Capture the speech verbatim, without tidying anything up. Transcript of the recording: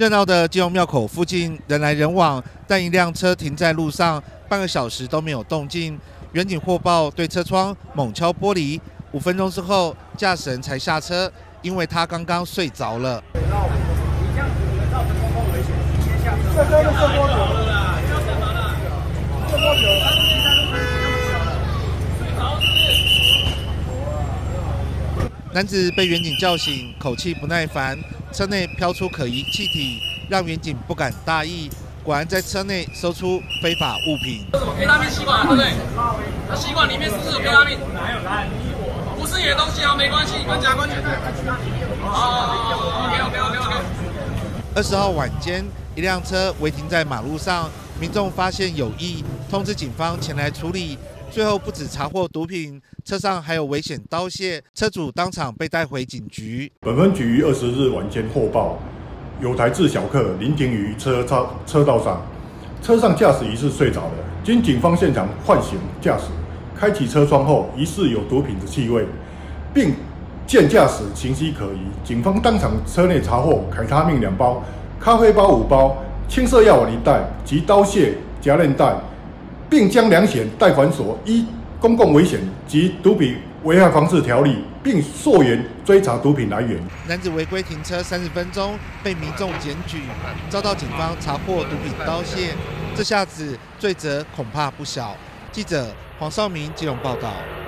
热闹的基隆庙口附近人来人往，但一辆车停在路上半个小时都没有动静。远警获报，对车窗猛敲玻璃。五分钟之后，驾驶人才下车，因为他刚刚睡着了。 这车是射多久了？射多久？ 男子被远警叫醒，口气不耐烦，车内飘出可疑气体，让远警不敢大意。果然在车内搜出非法物品。 这什么 K 他命吸管，对不对？那吸管里面是不是有 K 他命？不是你的东西啊，没关系，跟甲官检查。哦 ，OK OK OK OK。 二十号晚间，一辆车违停在马路上，民众发现有异，通知警方前来处理。最后不止查获毒品，车上还有危险刀械，车主当场被带回警局。 本分局于二十日晚间获报，有台自小客临停于车车车道上，车上驾驶疑似睡着了。经警方现场唤醒驾驶，开启车窗后，疑似有毒品的气味，并见驾驶形迹可疑，警方当场车内查获凯他命两包、咖啡包五包、青色药丸一袋及刀械、夹链袋。并将两险贷款所依公共危险及毒品危害防治条例，并溯源追查毒品来源。 男子违规停车三十分钟，被民众检举，遭到警方查获毒品刀械，这下子罪责恐怕不小。记者黄少明基隆报道。